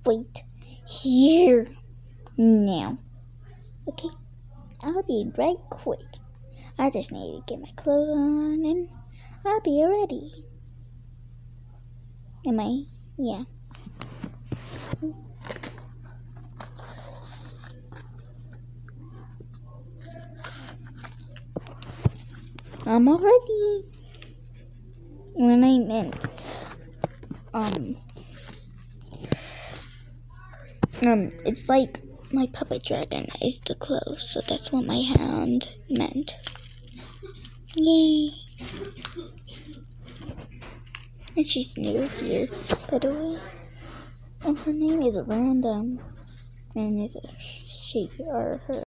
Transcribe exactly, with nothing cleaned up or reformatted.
wait here now. Okay, I'll be right quick. I just need to get my clothes on and I'll be ready. Am I? Yeah. I'm all ready. When I meant, um, um, it's like my puppet dragon is the clothes, so that's what my hand meant. Yay! And she's new here, by the way. And her name is Random. And it's a she or her.